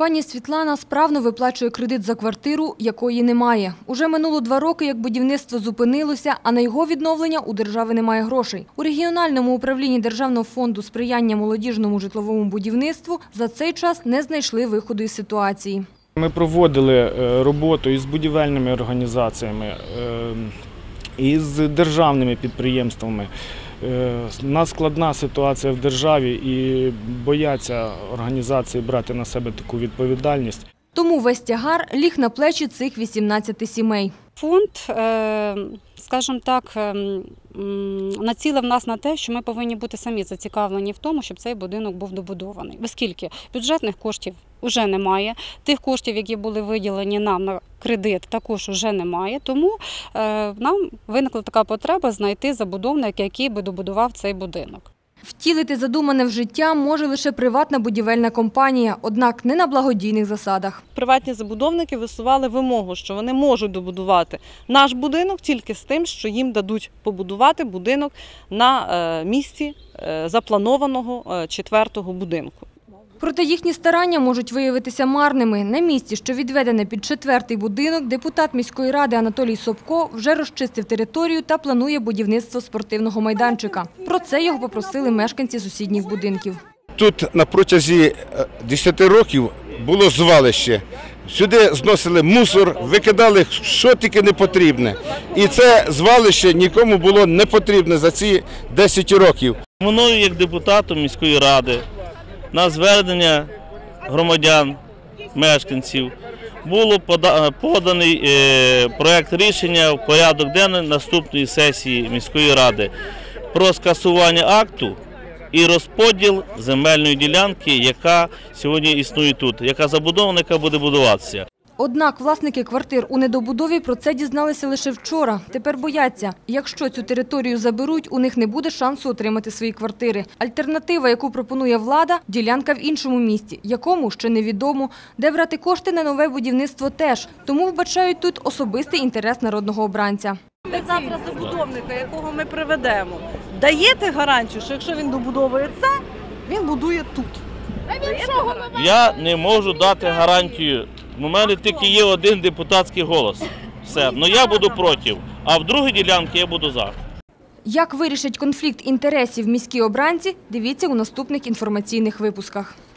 Пані Світлана справно виплачує кредит за квартиру, якої немає. Уже минуло 2 роки, як будівництво зупинилося, а на його відновлення у держави немає грошей. У регіональному управлінні Державного фонду сприяння молодіжному житловому будівництву за цей час не знайшли виходу із ситуації. Ми проводили роботу із будівельними організаціями, із державними підприємствами. У нас складна ситуація в державі і бояться організації брати на себе таку відповідальність. Тому весь тягар ліг на плечі цих 18 сімей. Фонд, скажімо так, націлив нас на те, що ми повинні бути самі зацікавлені в тому, щоб цей будинок був добудований. Оскільки бюджетних коштів вже немає, тих коштів, які були виділені нам на кредит, також вже немає. Тому нам виникла така потреба знайти забудовника, який би добудував цей будинок. Втілити задумане в життя може лише приватна будівельна компанія, однак не на благодійних засадах. Приватні забудовники висували вимогу, що вони можуть добудувати наш будинок тільки з тим, що їм дадуть побудувати будинок на місці запланованого 4-го будинку. Проте їхні старання можуть виявитися марними. На місці, що відведене під 4-й будинок, депутат міської ради Анатолій Собко вже розчистив територію та планує будівництво спортивного майданчика. Про це його попросили мешканці сусідніх будинків. Тут на протязі 10 років було звалище. Сюди зносили мусор, викидали, що тільки не потрібне. І це звалище нікому було не потрібне за ці 10 років. Мною, як депутатом міської ради, на звернення громадян, мешканців, було поданий проект рішення в порядок денний наступної сесії міської ради про скасування акту і розподіл земельної ділянки, яка сьогодні існує тут, яка забудована, яка буде будуватися. Однак власники квартир у недобудові про це дізналися лише вчора. Тепер бояться, якщо цю територію заберуть, у них не буде шансу отримати свої квартири. Альтернатива, яку пропонує влада – ділянка в іншому місті, якому ще невідомо. Де брати кошти на нове будівництво теж. Тому вбачають тут особистий інтерес народного обранця. Завтра забудовника, якого ми приведемо, даєте гарантію, що якщо він добудовує це, він будує тут? Я не можу дати гарантію. У мене тільки є один депутатський голос. Все, але я буду проти, а в другій ділянці я буду за. Як вирішать конфлікт інтересів міські обранці, дивіться у наступних інформаційних випусках.